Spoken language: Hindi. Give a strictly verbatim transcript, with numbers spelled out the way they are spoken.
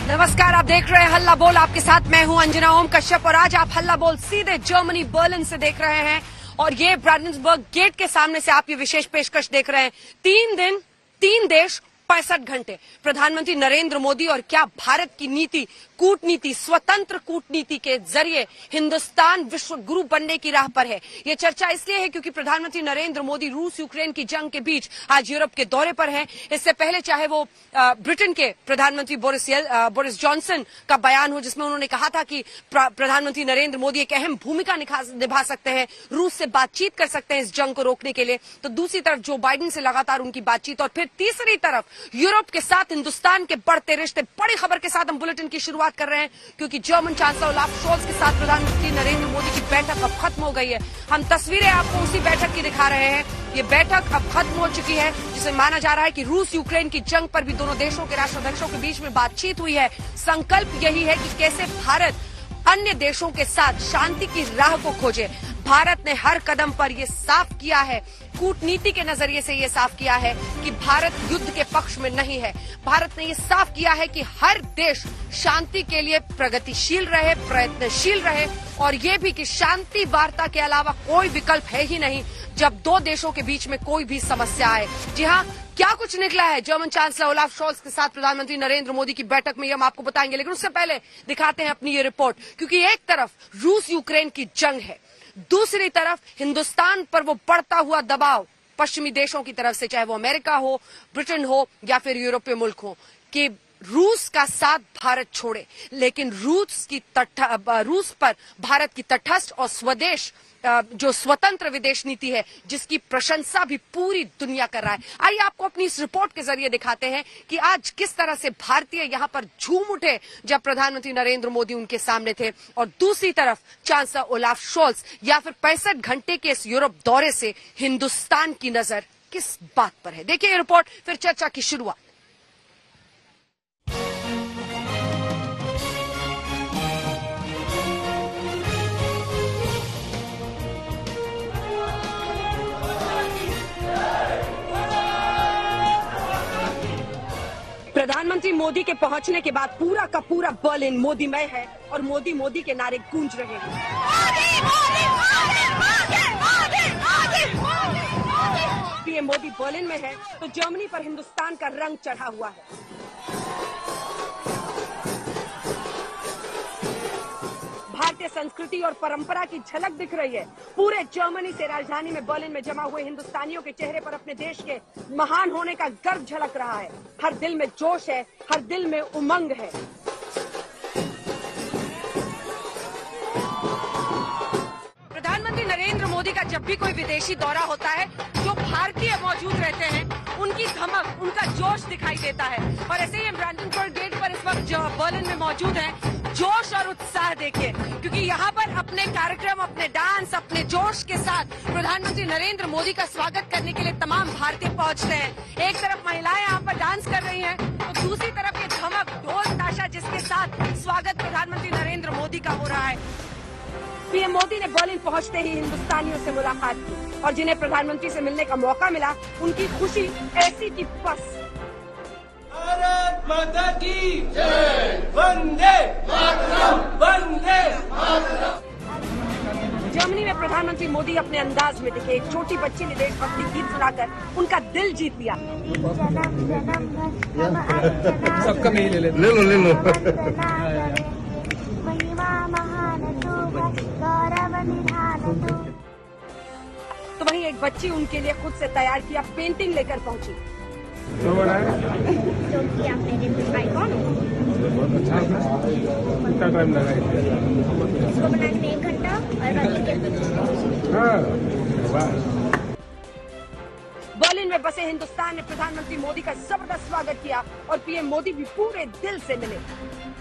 नमस्कार, आप देख रहे हैं हल्ला बोल। आपके साथ मैं हूं अंजना ओम कश्यप और आज आप हल्ला बोल सीधे जर्मनी बर्लिन से देख रहे हैं और ये ब्रांडेनबर्ग गेट के सामने से आप ये विशेष पेशकश देख रहे हैं। तीन दिन तीन देश पैंसठ घंटे प्रधानमंत्री नरेंद्र मोदी और क्या भारत की नीति, कूटनीति, स्वतंत्र कूटनीति के जरिए हिंदुस्तान विश्व गुरु बनने की राह पर है। ये चर्चा इसलिए है क्योंकि प्रधानमंत्री नरेंद्र मोदी रूस यूक्रेन की जंग के बीच आज यूरोप के दौरे पर हैं। इससे पहले चाहे वो ब्रिटेन के प्रधानमंत्री बोरिस बोरिस जॉनसन का बयान हो जिसमें उन्होंने कहा था कि प्रधानमंत्री नरेंद्र मोदी एक अहम भूमिका निभा सकते हैं, रूस से बातचीत कर सकते हैं इस जंग को रोकने के लिए, तो दूसरी तरफ जो बाइडेन से लगातार उनकी बातचीत और फिर तीसरी तरफ यूरोप के साथ हिंदुस्तान के बढ़ते रिश्ते। बड़ी खबर के साथ हम बुलेटिन की शुरुआत कर रहे हैं क्योंकि जर्मन चांसलर ओलाफ शोल्ज के साथ प्रधानमंत्री नरेंद्र मोदी की बैठक अब खत्म हो गई है। हम तस्वीरें आपको उसी बैठक की दिखा रहे हैं। ये बैठक अब खत्म हो चुकी है जिसे माना जा रहा है कि रूस यूक्रेन की जंग पर भी दोनों देशों के राष्ट्राध्यक्षों के बीच में बातचीत हुई है। संकल्प यही है कि कैसे भारत अन्य देशों के साथ शांति की राह को खोजे। भारत ने हर कदम पर यह साफ किया है, कूटनीति के नजरिए से ये साफ किया है कि भारत युद्ध के पक्ष में नहीं है। भारत ने ये साफ किया है कि हर देश शांति के लिए प्रगतिशील रहे, प्रयत्नशील रहे और ये भी कि शांति वार्ता के अलावा कोई विकल्प है ही नहीं जब दो देशों के बीच में कोई भी समस्या आए। जी हाँ, क्या कुछ निकला है जर्मन चांसलर ओलाफ शोल्ज के साथ प्रधानमंत्री नरेंद्र मोदी की बैठक में, हम आपको बताएंगे, लेकिन उससे पहले दिखाते हैं अपनी ये रिपोर्ट। क्योंकि एक तरफ रूस यूक्रेन की जंग है, दूसरी तरफ हिंदुस्तान पर वो बढ़ता हुआ दबाव पश्चिमी देशों की तरफ से, चाहे वो अमेरिका हो, ब्रिटेन हो या फिर यूरोपीय मुल्क हो, कि रूस का साथ भारत छोड़े। लेकिन रूस की तट रूस पर भारत की तटस्थ और स्वदेश जो स्वतंत्र विदेश नीति है जिसकी प्रशंसा भी पूरी दुनिया कर रहा है। आइए आपको अपनी इस रिपोर्ट के जरिए दिखाते हैं कि आज किस तरह से भारतीय यहां पर झूम उठे जब प्रधानमंत्री नरेंद्र मोदी उनके सामने थे और दूसरी तरफ चांसलर ओलाफ शोल्ज या फिर पैंसठ घंटे के इस यूरोप दौरे से हिंदुस्तान की नजर किस बात पर है। देखिए ये रिपोर्ट, फिर चर्चा की शुरुआत। प्रधानमंत्री मोदी के पहुंचने के बाद पूरा का पूरा बर्लिन मोदीमय है और मोदी मोदी के नारे गूंज रहे हैं। पीएम मोदी बर्लिन में है तो जर्मनी पर हिंदुस्तान का रंग चढ़ा हुआ है। भारतीय संस्कृति और परंपरा की झलक दिख रही है। पूरे जर्मनी से राजधानी में बर्लिन में जमा हुए हिंदुस्तानियों के चेहरे पर अपने देश के महान होने का गर्व झलक रहा है। हर दिल में जोश है, हर दिल में उमंग है। प्रधानमंत्री नरेंद्र मोदी का जब भी कोई विदेशी दौरा होता है, जो भारतीय मौजूद रहते हैं उनकी धमक, उनका जोश दिखाई देता है। और ऐसे ही हम ब्रांडेनबर्ग गेट पर इस वक्त बर्लिन में मौजूद हैं। जोश और उत्साह देखिए क्योंकि यहाँ पर अपने कार्यक्रम, अपने डांस, अपने जोश के साथ प्रधानमंत्री नरेंद्र मोदी का स्वागत करने के लिए तमाम भारतीय पहुँचते हैं। एक तरफ महिलाएं यहाँ पर डांस कर रही हैं तो दूसरी तरफ ये धमक, ढोल ताशा जिसके साथ स्वागत प्रधानमंत्री नरेंद्र मोदी का हो रहा है। पीएम मोदी ने बर्लिन पहुंचते ही हिंदुस्तानियों से मुलाकात की और जिन्हें प्रधानमंत्री से मिलने का मौका मिला उनकी खुशी ऐसी थी बस। भारत माता की जय, वंदे मातरम, वंदे मातरम। जर्मनी में प्रधानमंत्री मोदी अपने अंदाज में दिखे। एक छोटी बच्ची ने देशभक्ति गीत सुनाकर उनका दिल जीत लिया। सबका मैं ही ले लेता। ले लो ले लो। तो वहीं एक बच्ची उनके लिए खुद से तैयार किया पेंटिंग लेकर पहुंची। तो बना है? क्योंकि आप मेरे आइकॉन बहुत अच्छा है। कितना टाइम लगा इसको बनाने में एक घंटा और बाकी के हाँ, वाह। बर्लिन में बसे हिंदुस्तान ने प्रधानमंत्री मोदी का जबरदस्त स्वागत किया और पीएम मोदी भी पूरे दिल से मिले।